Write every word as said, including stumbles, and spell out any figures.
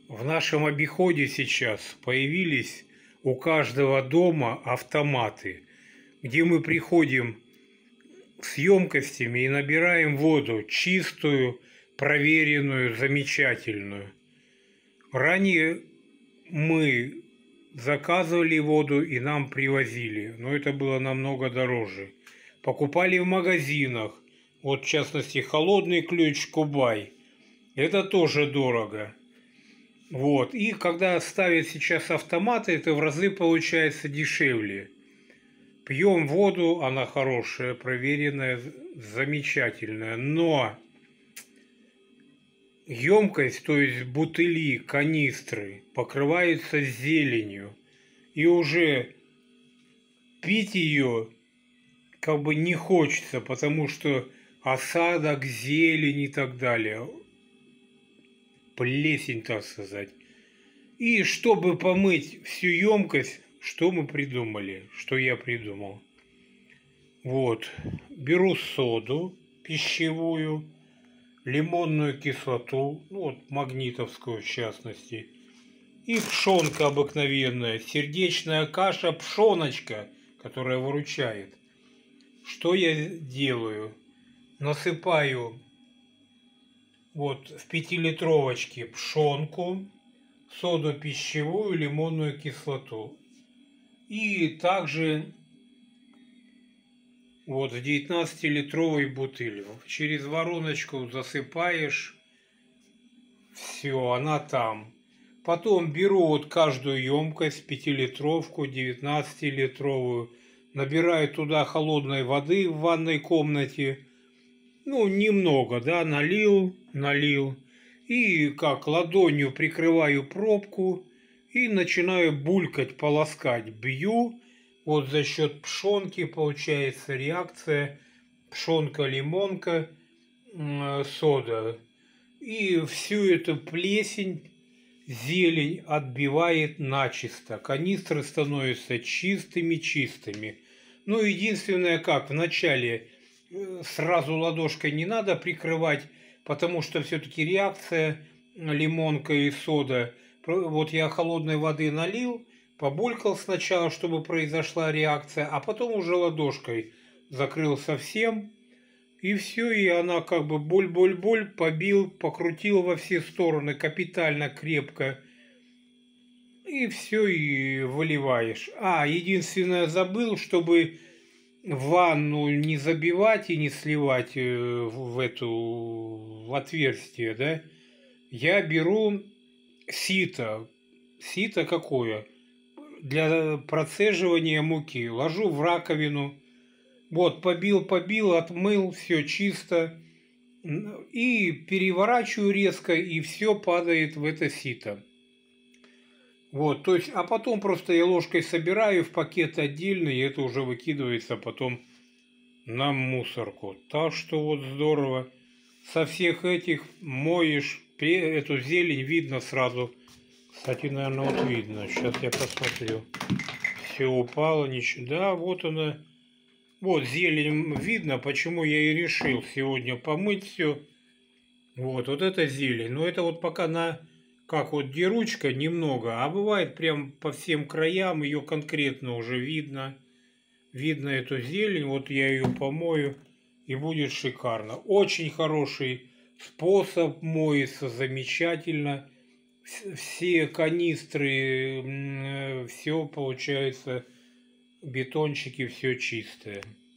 В нашем обиходе сейчас появились у каждого дома автоматы, где мы приходим с емкостями и набираем воду чистую, проверенную, замечательную. Ранее мы заказывали воду и нам привозили, но это было намного дороже. Покупали в магазинах, вот в частности холодный ключ Кубай, это тоже дорого. Вот. И когда ставят сейчас автоматы, это в разы получается дешевле. Пьем воду, она хорошая, проверенная, замечательная. Но емкость, то есть бутыли, канистры, покрываются зеленью. И уже пить ее как бы не хочется, потому что осадок, зелень и так далее. Плесень, так сказать. И чтобы помыть всю емкость, что мы придумали, что я придумал? Вот, беру соду пищевую, лимонную кислоту, ну вот магнитовскую в частности, и пшенка обыкновенная, сердечная каша, пшеночка, которая выручает. Что я делаю? Насыпаю вот в пятилитровочке пшенку, соду пищевую, лимонную кислоту. И также вот в девятнадцатилитровой бутыль через вороночку засыпаешь, все, она там. Потом беру вот каждую емкость, пятилитровку, девятнадцатилитровую, набираю туда холодной воды в ванной комнате, ну, немного, да, налил, налил, и как ладонью прикрываю пробку и начинаю булькать, полоскать, бью, вот за счет пшенки получается реакция пшенка-лимонка, сода, и всю эту плесень, зелень отбивает начисто, канистры становятся чистыми-чистыми. Ну, единственное, как вначале сразу ладошкой не надо прикрывать, потому что все-таки реакция лимонка и сода. Вот я холодной воды налил, побулькал сначала, чтобы произошла реакция, а потом уже ладошкой закрыл совсем, и все, и она как бы боль-боль-боль, побил, покрутил во все стороны капитально крепко, и все, и выливаешь. А, единственное, забыл, чтобы ванну не забивать и не сливать в эту в отверстие, да, я беру сито. Сито какое? Для процеживания муки. Ложу в раковину. Вот, побил-побил, отмыл, все чисто. И переворачиваю резко, и все падает в это сито. Вот, то есть, а потом просто я ложкой собираю в пакет отдельно, и это уже выкидывается потом на мусорку. Так что вот здорово. Со всех этих моешь, эту зелень видно сразу. Кстати, наверное, вот видно. Сейчас я посмотрю. Все упало, ничего. Да, вот она. Вот зелень видно, почему я и решил сегодня помыть все. Вот, вот это зелень. Но это вот пока на, как вот деручка немного, а бывает прям по всем краям ее конкретно уже видно. Видно эту зелень, вот я ее помою, и будет шикарно. Очень хороший способ, моется замечательно. Все канистры, все получается, бетончики, все чистое.